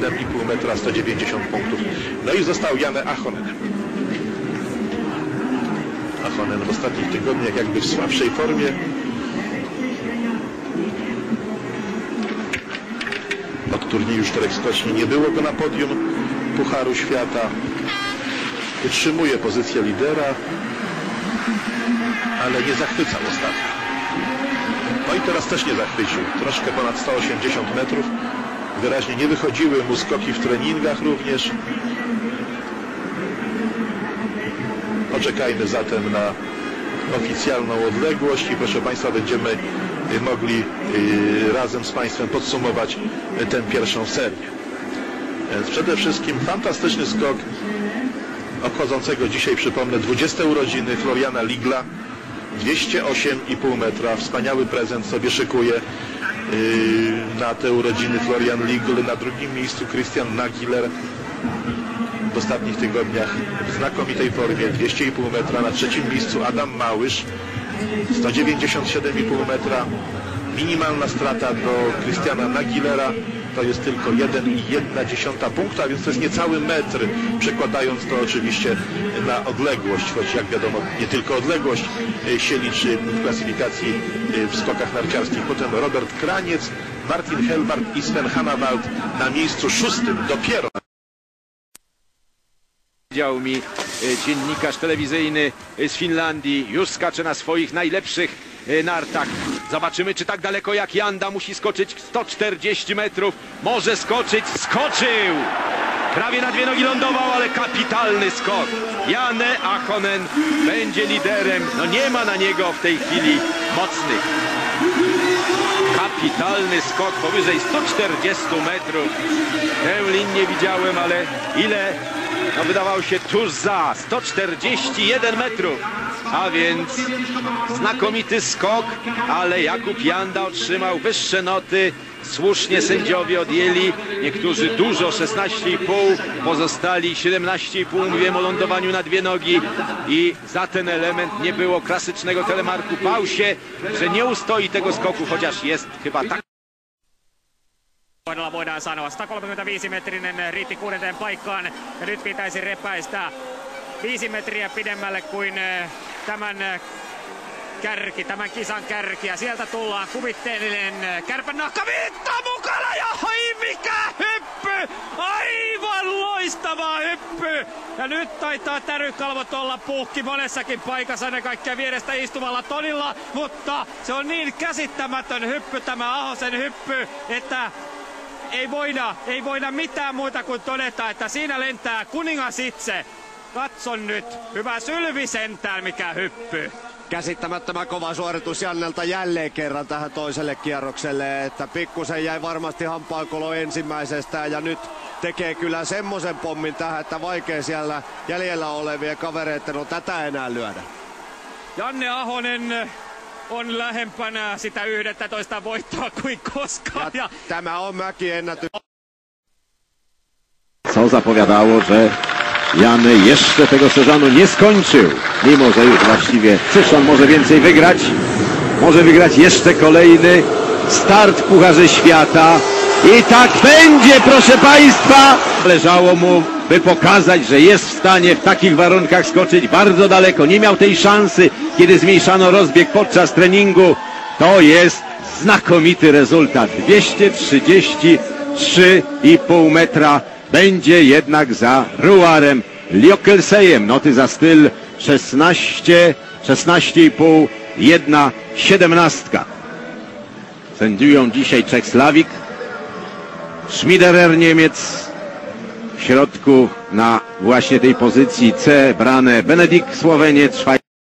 7,5 metra, 190 punktów. No i został Janne Ahonen. Ahonen w ostatnich tygodniach jakby w słabszej formie. Od turnieju czterech skoczni nie było go na podium Pucharu Świata. Utrzymuje pozycję lidera, ale nie zachwycał ostatnio. No i teraz też nie zachwycił. Troszkę ponad 180 metrów. Wyraźnie nie wychodziły mu skoki w treningach również. Poczekajmy zatem na oficjalną odległość i proszę Państwa, będziemy mogli razem z Państwem podsumować tę pierwszą serię. Więc przede wszystkim fantastyczny skok obchodzącego dzisiaj, przypomnę, 20 urodziny Floriana Ligla. 208,5 metra. Wspaniały prezent sobie szykuje na te urodziny Florian Ligl. Na drugim miejscu Christian Nagiller. W ostatnich tygodniach w znakomitej formie 200,5 metra. Na trzecim miejscu Adam Małysz 197,5 metra. Minimalna strata do Christiana Nagillera to jest tylko 1,1 punkta, więc to jest niecały metr, przekładając to oczywiście na odległość, choć jak wiadomo nie tylko odległość się liczy w klasyfikacji w skokach narciarskich. Potem Robert Kraniec, Martin Helbart i Sven Hannawald na miejscu 6. dopiero. Powiedział mi dziennikarz telewizyjny z Finlandii, już skacze na swoich najlepszych nartach. Zobaczymy, czy tak daleko jak Janda musi skoczyć 140 metrów. Może skoczyć, skoczył! Prawie na dwie nogi lądował, ale kapitalny skok. Janne Ahonen będzie liderem. No nie ma na niego w tej chwili mocnych. Kapitalny skok powyżej 140 metrów. Tę linię widziałem, ale ile? No wydawało się tuż za 141 metrów. A więc znakomity skok, ale Jakub Janda otrzymał wyższe noty. Słusznie sędziowie odjęli, niektórzy dużo, 16,5, pozostali 17,5. Mówiłem o lądowaniu na dwie nogi i za ten element nie było klasycznego telemarku. Bał się, że nie ustoi tego skoku, chociaż jest chyba tak. Voidaan sanoa 135-metrinen riitti 6. paikkaan ja nyt pitäisi repäistä 5 metriä pidemmälle kuin tämän kisan kärki ja sieltä tullaan kuvitteellinen kärpännahka Viitta mukana ja ai mikä hyppy! Aivan loistava hyppy! Ja nyt taitaa tärykalvot olla puhki monessakin paikassa, ennen kaikkea vierestä istuvalla Tonilla, mutta se on niin käsittämätön hyppy tämä Ahosen hyppy, että ei voida mitään muuta kuin todeta, että siinä lentää kuningas itse. Katson nyt, hyvä sylvi sentään, mikä hyppy. Käsittämättömän kova suoritus Jannelta jälleen kerran tähän toiselle kierrokselle, että pikkusen jäi varmasti hampaankolo ensimmäisestä ja nyt tekee kyllä semmoisen pommin tähän, että vaikea siellä jäljellä olevien kavereiden on tätä enää lyödä. Janne Ahonen on lähempänä sitä 11 voittoa kuin koskaan. Ja tämä on mäkiennätys. Co zapowiadało, że Janne jeszcze tego sezonu nie skończył, mimo że już właściwie przyszło, może więcej wygrać, może wygrać jeszcze kolejny start w Pucharze Świata i tak będzie, proszę Państwa. Leżało mu, by pokazać, że jest w stanie w takich warunkach skoczyć bardzo daleko. Nie miał tej szansy, kiedy zmniejszano rozbieg podczas treningu. To jest znakomity rezultat. 233,5 metra. Będzie jednak za Ruarem Ljokelsejem. Noty za styl 16, 16,5, 1,17. Sędziują dzisiaj Czech Slawik, Schmiederer Niemiec, w środku na właśnie tej pozycji C Brane Benedikt Słoweniec,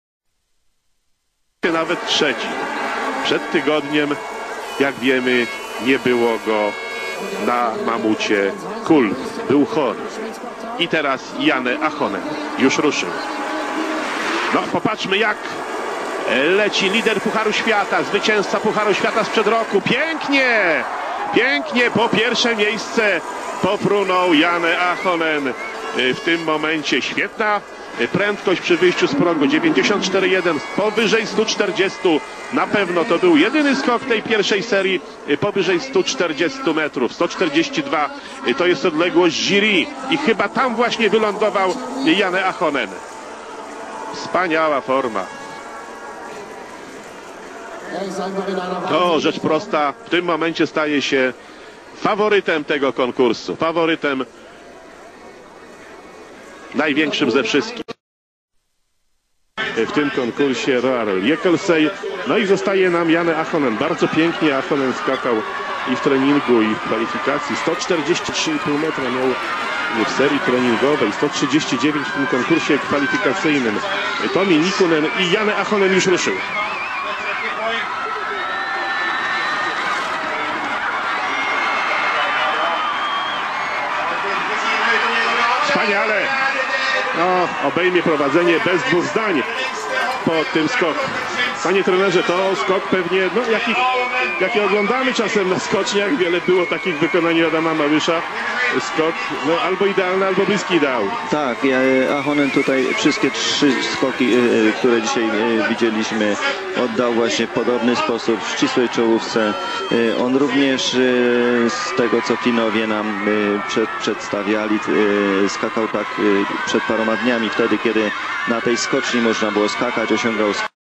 Nawet trzeci. Przed tygodniem, jak wiemy, nie było go na mamucie Kul. Był chory. I teraz Janne Ahonen już ruszył. No popatrzmy, jak leci lider Pucharu Świata, zwycięzca Pucharu Świata sprzed roku. Pięknie! Pięknie po pierwsze miejsce popłynął Janne Ahonen. W tym momencie świetna prędkość przy wyjściu z progu 94,1, powyżej 140. Na pewno to był jedyny skok tej pierwszej serii powyżej 140 metrów. 142 to jest odległość jury i chyba tam właśnie wylądował Janne Ahonen. Wspaniała forma. To rzecz prosta w tym momencie staje się faworytem tego konkursu. Faworytem największym ze wszystkich w tym konkursie Roar Jekkelsey. No i zostaje nam Janne Ahonen. Bardzo pięknie Ahonen skakał i w treningu, i w kwalifikacji. 143,5 metra miał w serii treningowej, 139 w tym konkursie kwalifikacyjnym. Tomi Nikkunen i Janne Ahonen już ruszył. Wspaniale! No, obejmie prowadzenie bez dwóch zdań po tym skoku. Panie trenerze, to skok pewnie, no jaki oglądamy czasem na skoczniach. Wiele było takich w wykonaniu Adama Małysza. Skok no, albo idealny, albo bliski ideału. Tak, Ahonen tutaj wszystkie trzy skoki, które dzisiaj widzieliśmy, oddał właśnie w podobny sposób, w ścisłej czołówce. On również z tego, co Finowie nam przedstawiali, skakał tak przed paroma dniami, wtedy kiedy na tej skoczni można było skakać, osiągał